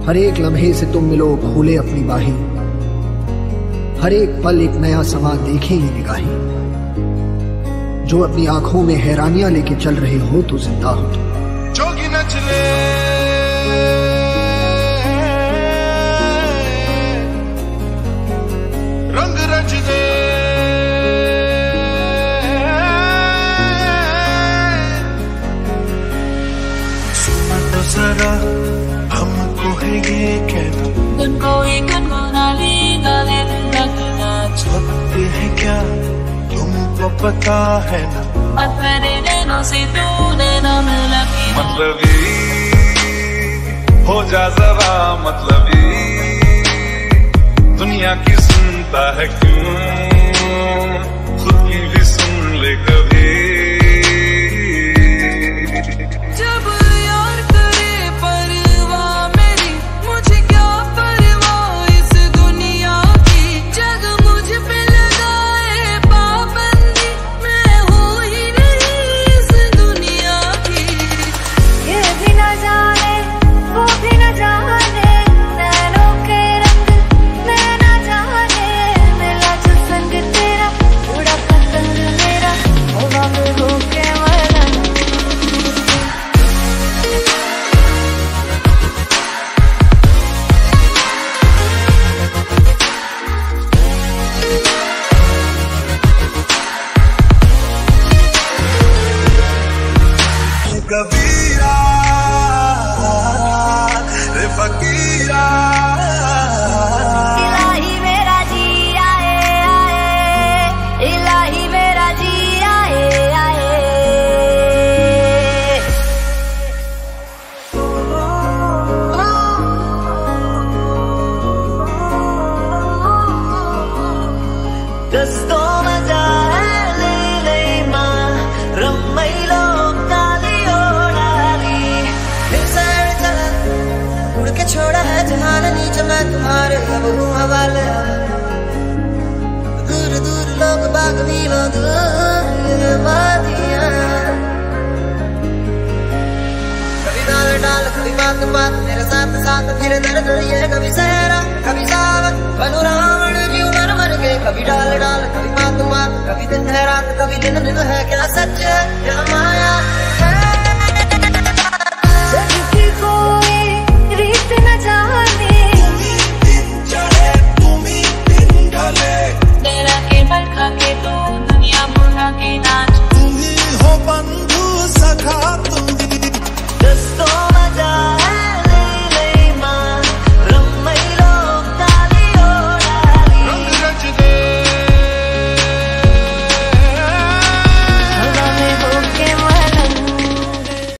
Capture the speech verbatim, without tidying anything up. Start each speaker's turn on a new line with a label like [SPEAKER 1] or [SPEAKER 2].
[SPEAKER 1] हर एक लम्हे से तुम मिलो खोले अपनी बाहें, हर एक पल एक नया समा देखें ये निगाहें। जो अपनी आंखों में हैरानियां लेके चल रहे हो तो जिंदा हो तुम।
[SPEAKER 2] जोगी न चले रंग रच दे, सुना तो जरा हमको है ये कहना,
[SPEAKER 3] कोई गुनगुनाली गाने लगना
[SPEAKER 2] चाहते हैं क्या तुमको पता है ना,
[SPEAKER 3] अपने नैनों से तूने नाम लगी
[SPEAKER 2] मतलबी हो जा जरा मतलबी, दुनिया की सुनता है क्यों, खुद की भी सुन ले कभी।
[SPEAKER 3] जब यार करे परवाह मेरी, मुझे क्या परवाह इस दुनिया की, जग मुझ पे लगाए पाबंदी, मैं हूँ ही नहीं इस दुनिया की।
[SPEAKER 4] ये भी न जाने वो भी न जाने, नैनों के रंग मैं न जाने, मिला जो संग तेरा उड़ा पतंग मेरा, हवा में होके मरना।
[SPEAKER 2] कबीरा रे फकीरा,
[SPEAKER 4] इलाही मेरा जी आए आए, इलाही मेरा जी आए आए।
[SPEAKER 3] Gusto majalali lema rammailo kaliolali,
[SPEAKER 5] फिर चला उड़ के छोड़ा है जहान नीचे, मैं तुम्हारे अब हूँ हवाले। दूर दूर लोग बाग मीलों दूर वादियाँ, कभी डाल डाल कभी बात बात मेरे साथ साथ फिर दर्द ये, कभी सहरा कभी सावन बनू रावण जी मर मर के, कभी डाल डाल कभी बात बात, कभी दिन है रात कभी दिन दिन है, क्या सच है क्या माया।